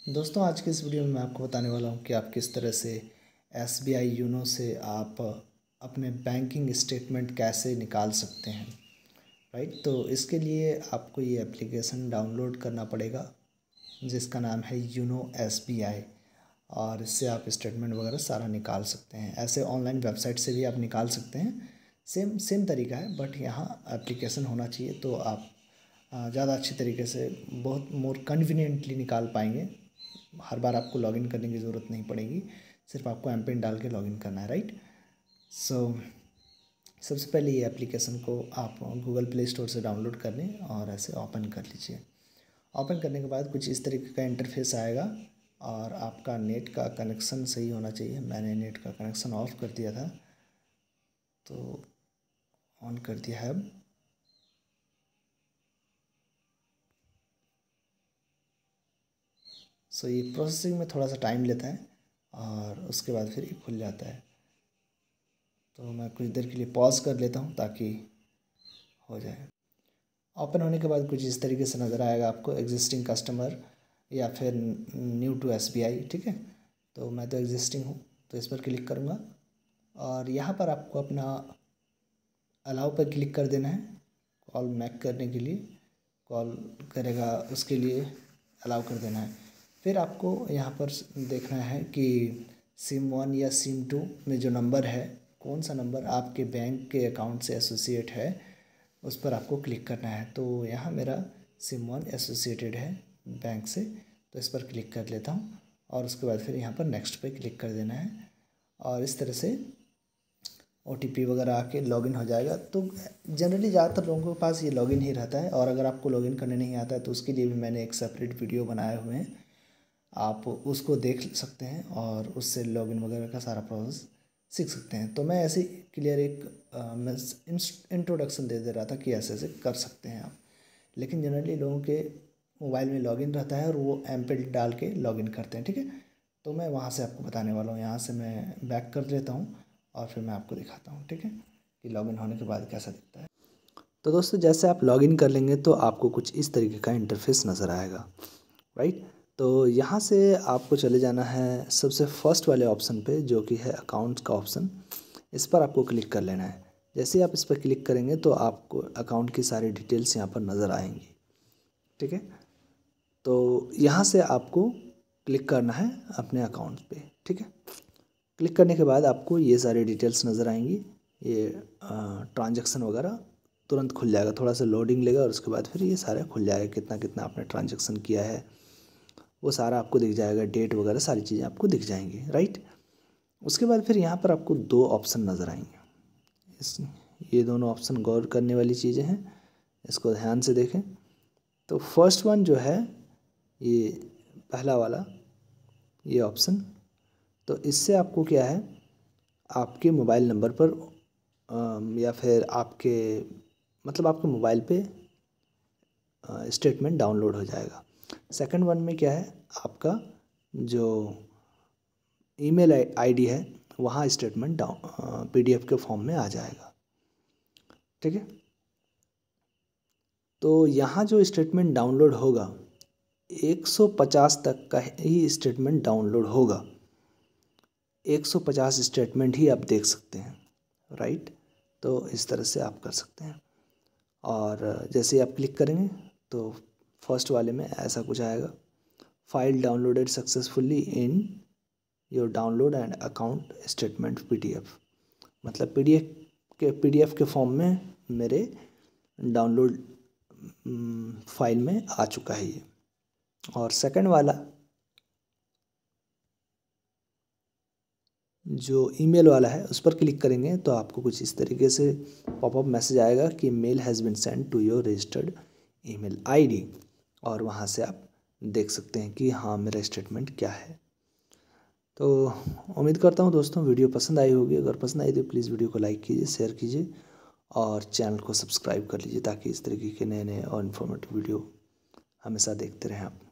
दोस्तों आज के इस वीडियो में मैं आपको बताने वाला हूँ कि आप किस तरह से SBI यूनो से आप अपने बैंकिंग स्टेटमेंट कैसे निकाल सकते हैं। राइट, तो इसके लिए आपको ये एप्लीकेशन डाउनलोड करना पड़ेगा जिसका नाम है यूनो SBI, और इससे आप स्टेटमेंट वगैरह सारा निकाल सकते हैं। ऐसे ऑनलाइन वेबसाइट से भी आप निकाल सकते हैं, सेम सेम तरीका है, बट यहाँ एप्लीकेशन होना चाहिए तो आप ज़्यादा अच्छी तरीके से बहुत मोर कन्वीनियंटली निकाल पाएंगे। हर बार आपको लॉगिन करने की ज़रूरत नहीं पड़ेगी, सिर्फ आपको एमपिन डाल के लॉगिन करना है। राइट, सो सबसे पहले ये एप्लीकेशन को आप गूगल प्ले स्टोर से डाउनलोड कर लें और ऐसे ओपन कर लीजिए। ओपन करने के बाद कुछ इस तरीके का इंटरफेस आएगा और आपका नेट का कनेक्शन सही होना चाहिए। मैंने नेट का कनेक्शन ऑफ कर दिया था तो ऑन कर दिया है अब। सो ये प्रोसेसिंग में थोड़ा सा टाइम लेता है और उसके बाद फिर ये खुल जाता है। तो मैं कुछ देर के लिए पॉज कर लेता हूँ ताकि हो जाए। ओपन होने के बाद कुछ इस तरीके से नज़र आएगा आपको, एग्जिस्टिंग कस्टमर या फिर न्यू टू SBI। ठीक है, तो मैं तो एग्जिस्टिंग हूँ तो इस पर क्लिक करूँगा और यहाँ पर आपको अपना अलाउ पर क्लिक कर देना है। कॉल मैक करने के लिए, कॉल करेगा उसके लिए अलाउ कर देना है। फिर आपको यहाँ पर देखना है कि SIM1 या SIM2 में जो नंबर है, कौन सा नंबर आपके बैंक के अकाउंट से एसोसिएट है, उस पर आपको क्लिक करना है। तो यहाँ मेरा SIM1 एसोसिएटेड है बैंक से, तो इस पर क्लिक कर लेता हूँ और उसके बाद फिर यहाँ पर नेक्स्ट पे क्लिक कर देना है और इस तरह से OTP वगैरह आके लॉगिन हो जाएगा। तो जनरली ज़्यादातर लोगों के पास ये लॉगिन ही रहता है, और अगर आपको लॉगिन करने नहीं आता है तो उसके लिए भी मैंने एक सेपरेट वीडियो बनाए हुए हैं, आप उसको देख सकते हैं और उससे लॉगिन वगैरह का सारा प्रोसेस सीख सकते हैं। तो मैं ऐसे ही क्लियर एक मैं इंट्रोडक्शन दे रहा था कि ऐसे ऐसे कर सकते हैं आप। लेकिन जनरली लोगों के मोबाइल में लॉगिन रहता है और वो एमपिन डाल के लॉगिन करते हैं। ठीक है, तो मैं वहाँ से आपको बताने वाला हूँ। यहाँ से मैं बैक कर लेता हूँ और फिर मैं आपको दिखाता हूँ। ठीक है, कि लॉगिन होने के बाद कैसा दिखता है। तो दोस्तों जैसे आप लॉगिन कर लेंगे तो आपको कुछ इस तरीके का इंटरफेस नज़र आएगा। राइट, तो यहाँ से आपको चले जाना है सबसे फर्स्ट वाले ऑप्शन पे जो कि है अकाउंट्स का ऑप्शन। इस पर आपको क्लिक कर लेना है। जैसे ही आप इस पर क्लिक करेंगे तो आपको अकाउंट की सारी डिटेल्स यहाँ पर नज़र आएंगी। ठीक है, तो यहाँ से आपको क्लिक करना है अपने अकाउंट पे। ठीक है, क्लिक करने के बाद आपको ये सारी डिटेल्स नज़र आएंगी। ये ट्रांजैक्शन वगैरह तुरंत खुल जाएगा, थोड़ा सा लोडिंग लेगा और उसके बाद फिर ये सारा खुल जाएगा, कितना कितना आपने ट्रांजैक्शन किया है वो सारा आपको दिख जाएगा, डेट वगैरह सारी चीज़ें आपको दिख जाएंगी। राइट, उसके बाद फिर यहाँ पर आपको दो ऑप्शन नज़र आएंगे। ये दोनों ऑप्शन गौर करने वाली चीज़ें हैं, इसको ध्यान से देखें। तो फर्स्ट वन जो है ये पहला वाला ये ऑप्शन, तो इससे आपको क्या है, आपके मोबाइल नंबर पर या फिर आपके मतलब आपके मोबाइल पे स्टेटमेंट डाउनलोड हो जाएगा। सेकंड वन में क्या है, आपका जो ईमेल आईडी है वहाँ स्टेटमेंट PDF के फॉर्म में आ जाएगा। ठीक है, तो यहाँ जो स्टेटमेंट डाउनलोड होगा 150 तक का ही स्टेटमेंट डाउनलोड होगा। 150 स्टेटमेंट ही आप देख सकते हैं। राइट, तो इस तरह से आप कर सकते हैं। और जैसे ही आप क्लिक करेंगे तो फर्स्ट वाले में ऐसा कुछ आएगा, file downloaded successfully in your download and account statement PDF। मतलब PDF के फॉर्म में मेरे डाउनलोड फाइल में आ चुका है ये। और सेकंड वाला जो ईमेल वाला है उस पर क्लिक करेंगे तो आपको कुछ इस तरीके से पॉपअप मैसेज आएगा कि mail has been send to your registered email ID, और वहाँ से आप देख सकते हैं कि हाँ मेरा स्टेटमेंट क्या है। तो उम्मीद करता हूँ दोस्तों वीडियो पसंद आई होगी। अगर पसंद आई तो प्लीज़ वीडियो को लाइक कीजिए, शेयर कीजिए और चैनल को सब्सक्राइब कर लीजिए ताकि इस तरीके के नए नए और इन्फॉर्मेटिव वीडियो हमेशा देखते रहें आप।